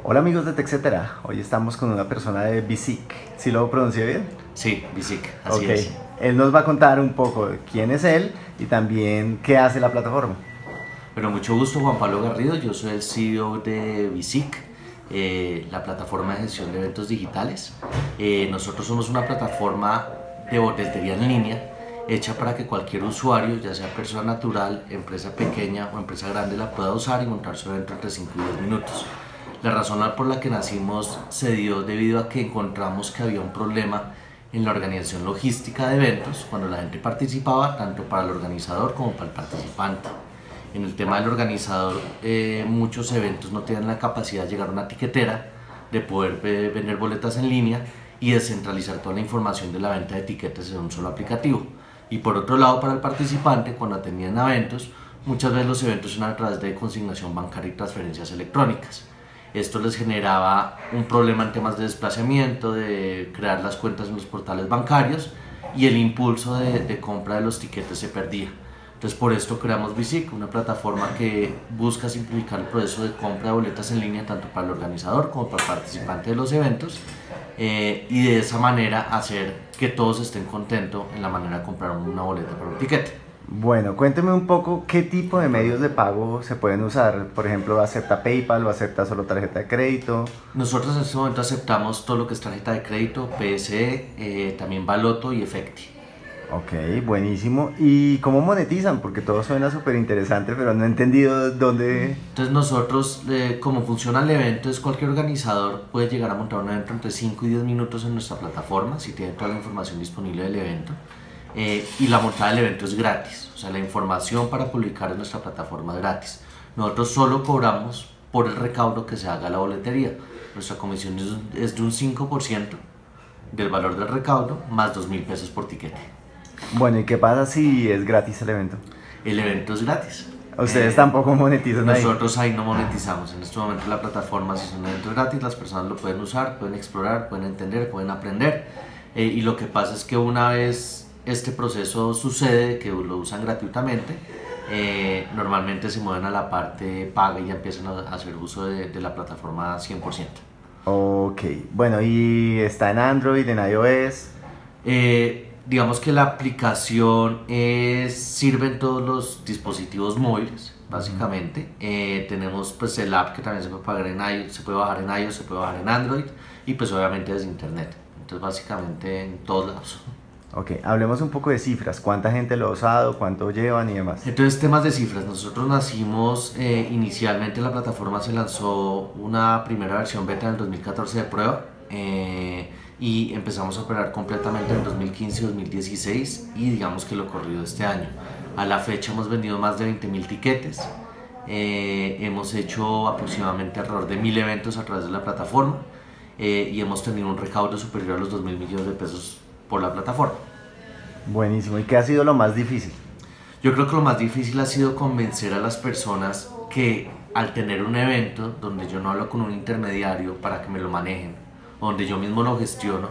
Hola amigos de TechCetera, hoy estamos con una persona de Bicic, ¿sí lo pronuncié bien? Sí, Bicic, así Ok, es. él nos va a contar un poco de quién es él y también qué hace la plataforma. Bueno, mucho gusto, Juan Pablo Garrido. Yo soy el CEO de Bicic, la plataforma de gestión de eventos digitales. Nosotros somos una plataforma de boletería en línea hecha para que cualquier usuario, ya sea persona natural, empresa pequeña o empresa grande, la pueda usar y montar su evento entre 5 y 10 minutos. La razón por la que nacimos se dio debido a que encontramos que había un problema en la organización logística de eventos cuando la gente participaba, tanto para el organizador como para el participante. En el tema del organizador, muchos eventos no tienen la capacidad de llegar a una tiquetera, de poder vender boletas en línea y descentralizar toda la información de la venta de etiquetas en un solo aplicativo. Y por otro lado, para el participante, cuando atendían eventos, muchas veces los eventos eran a través de consignación bancaria y transferencias electrónicas. Esto les generaba un problema en temas de desplazamiento, de crear las cuentas en los portales bancarios, y el impulso de compra de los tiquetes se perdía. Entonces por esto creamos Bicic, una plataforma que busca simplificar el proceso de compra de boletas en línea tanto para el organizador como para el participante de los eventos, y de esa manera hacer que todos estén contentos en la manera de comprar una boleta para un tiquete. Bueno, cuénteme un poco qué tipo de medios de pago se pueden usar. Por ejemplo, ¿acepta PayPal o acepta solo tarjeta de crédito? Nosotros en este momento aceptamos todo lo que es tarjeta de crédito, PSE, también Baloto y Efecti. Ok, buenísimo. ¿Y cómo monetizan? Porque todo suena súper interesante, pero no he entendido dónde... Entonces nosotros, como funciona el evento, es cualquier organizador puede llegar a montar un evento entre 5 y 10 minutos en nuestra plataforma, si tiene toda la información disponible del evento. Y la montada del evento es gratis, o sea, la información para publicar en nuestra plataforma es gratis. Nosotros solo cobramos por el recaudo que se haga a la boletería. Nuestra comisión es de un 5% del valor del recaudo más 2.000 pesos por tiquete. Bueno, ¿y qué pasa si es gratis el evento? El evento es gratis. Ustedes tampoco monetizan ahí. Nosotros ahí no monetizamos. En este momento la plataforma, si es un evento gratis, las personas lo pueden usar, pueden explorar, pueden entender, pueden aprender. Y lo que pasa es que una vez este proceso sucede, que lo usan gratuitamente, normalmente se mueven a la parte paga y ya empiezan a hacer uso de la plataforma 100%. Ok, bueno, ¿y está en Android, en iOS? Digamos que la aplicación sirve en todos los dispositivos móviles, básicamente. Tenemos pues el app que también se puede pagar en iOS, se puede bajar en iOS, se puede bajar en Android y pues obviamente desde internet. Entonces básicamente en todos lados. Ok, hablemos un poco de cifras. ¿Cuánta gente lo ha usado? ¿Cuánto llevan y demás? Entonces, temas de cifras. Nosotros nacimos, inicialmente la plataforma se lanzó una primera versión beta en el 2014 de prueba, y empezamos a operar completamente en 2015-2016 y digamos que lo corrido este año. A la fecha hemos vendido más de 20.000 tiquetes, hemos hecho aproximadamente alrededor de 1.000 eventos a través de la plataforma, y hemos tenido un recaudo superior a los 2.000 millones de pesos por la plataforma. Buenísimo. ¿Y qué ha sido lo más difícil? Yo creo que lo más difícil ha sido convencer a las personas que al tener un evento donde yo no hablo con un intermediario para que me lo manejen, donde yo mismo lo gestiono,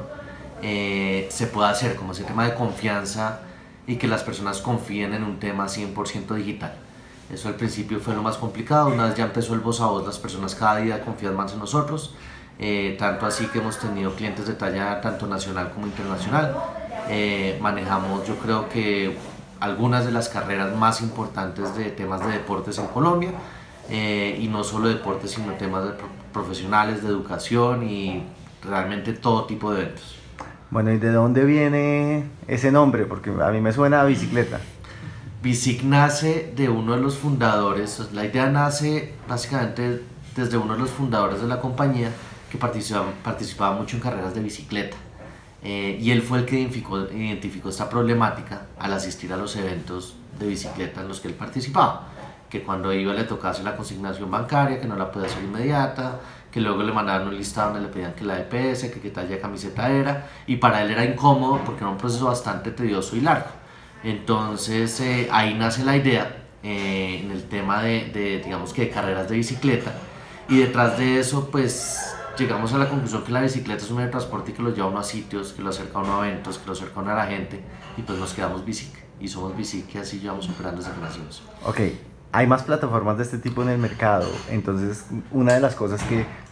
se pueda hacer como ese tema de confianza y que las personas confíen en un tema 100% digital. Eso al principio fue lo más complicado. Una vez ya empezó el voz a voz, las personas cada día confían más en nosotros, tanto así que hemos tenido clientes de talla tanto nacional como internacional. Manejamos, yo creo que algunas de las carreras más importantes de temas de deportes en Colombia, y no solo deportes sino temas profesionales, de educación y realmente todo tipo de eventos. Bueno, ¿y de dónde viene ese nombre? Porque a mí me suena a bicicleta. Bicic nace de uno de los fundadores. La idea nace básicamente desde uno de los fundadores de la compañía que participaba mucho en carreras de bicicleta, y él fue el que identificó esta problemática al asistir a los eventos de bicicleta en los que él participaba, que cuando iba le tocaba hacer la consignación bancaria, que no la podía hacer inmediata, que luego le mandaban un listado donde le pedían que la EPS, que qué talla de camiseta era, y para él era incómodo porque era un proceso bastante tedioso y largo. Entonces ahí nace la idea, en el tema digamos que de carreras de bicicleta, y detrás de eso pues llegamos a la conclusión que la bicicleta es un medio de transporte y que lo lleva a uno a sitios, que lo acerca a uno a eventos, que lo acerca a uno a la gente, y pues nos quedamos Bicic y somos Bicic, y así llevamos operando desde que nacimos. Ok, hay más plataformas de este tipo en el mercado, entonces una de las cosas que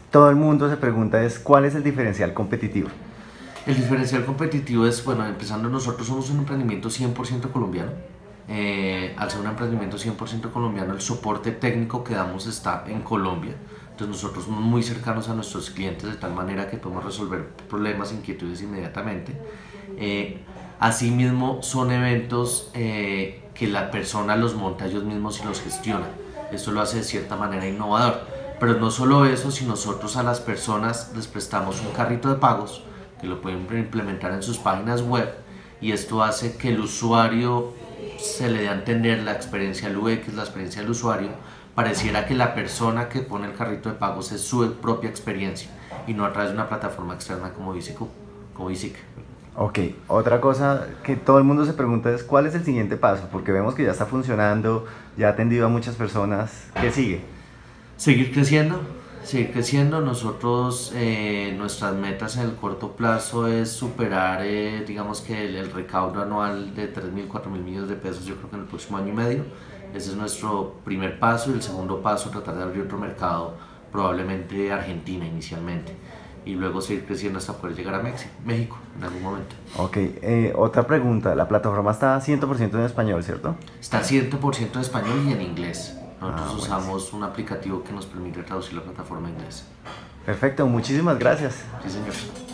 todo el mundo se pregunta es ¿cuál es el diferencial competitivo? El diferencial competitivo es, bueno, empezando, nosotros somos un emprendimiento 100% colombiano. Al ser un emprendimiento 100% colombiano, el soporte técnico que damos está en Colombia. Entonces nosotros somos muy cercanos a nuestros clientes de tal manera que podemos resolver problemas, inquietudes inmediatamente. Asimismo, son eventos que la persona los monta ellos mismos y los gestiona. Esto lo hace de cierta manera innovador. Pero no solo eso, si nosotros a las personas les prestamos un carrito de pagos que lo pueden implementar en sus páginas web, y esto hace que el usuario se le dé a entender la experiencia del UX, la experiencia del usuario, pareciera que la persona que pone el carrito de pagos es su propia experiencia y no a través de una plataforma externa como Visic. Ok, otra cosa que todo el mundo se pregunta es ¿cuál es el siguiente paso? Porque vemos que ya está funcionando, ya ha atendido a muchas personas. ¿Qué sigue? Seguir creciendo. Nosotros, nuestras metas en el corto plazo es superar, digamos que el recaudo anual de 3.000, 4.000 millones de pesos, yo creo que en el próximo año y medio. Ese es nuestro primer paso, y el segundo paso, tratar de abrir otro mercado, probablemente Argentina inicialmente, y luego seguir creciendo hasta poder llegar a México en algún momento. Ok, otra pregunta, la plataforma está 100% en español, ¿cierto? Está 100% en español y en inglés. Nosotros bueno. usamos un aplicativo que nos permite traducir la plataforma en inglés. Perfecto, muchísimas gracias. Sí, señor.